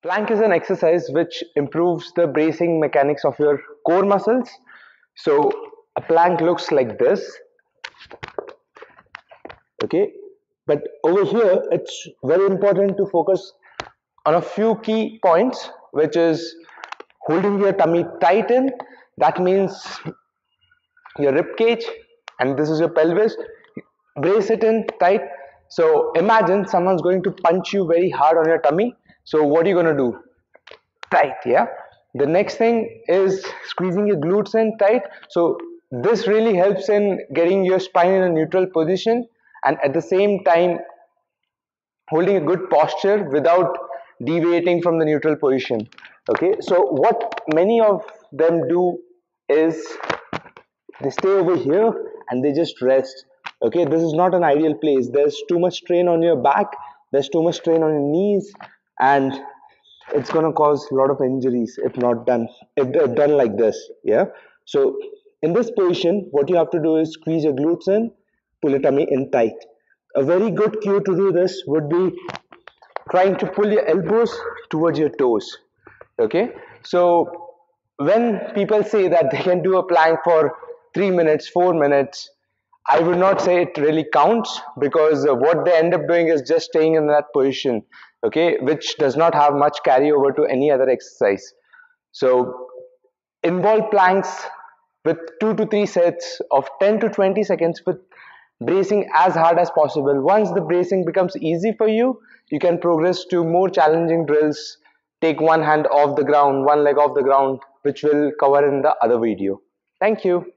Plank is an exercise which improves the bracing mechanics of your core muscles. So a plank looks like this, okay? But over here, it's very important to focus on a few key points, which is holding your tummy tight in. That means your rib cage, and this is your pelvis. Brace it in tight. So imagine someone's going to punch you very hard on your tummy. So what are you going to do? Tight, yeah. The next thing is squeezing your glutes in tight. So this really helps in getting your spine in a neutral position, and at the same time holding a good posture without deviating from the neutral position. Okay, so what many of them do is they stay over here and they just rest. Okay, this is not an ideal place. There's too much strain on your back, there's too much strain on your knees, and it's going to cause a lot of injuries if done like this. Yeah, so in this position what you have to do is squeeze your glutes in, pull your tummy in tight. A very good cue to do this would be trying to pull your elbows towards your toes. Okay, so when people say that they can do a plank for 3 minutes, 4 minutes, I would not say it really counts, because what they end up doing is just staying in that position, okay, which does not have much carryover to any other exercise. So involve planks with 2 to 3 sets of 10 to 20 seconds with bracing as hard as possible. Once the bracing becomes easy for you, you can progress to more challenging drills. Take one hand off the ground, one leg off the ground, which we'll cover in the other video. Thank you.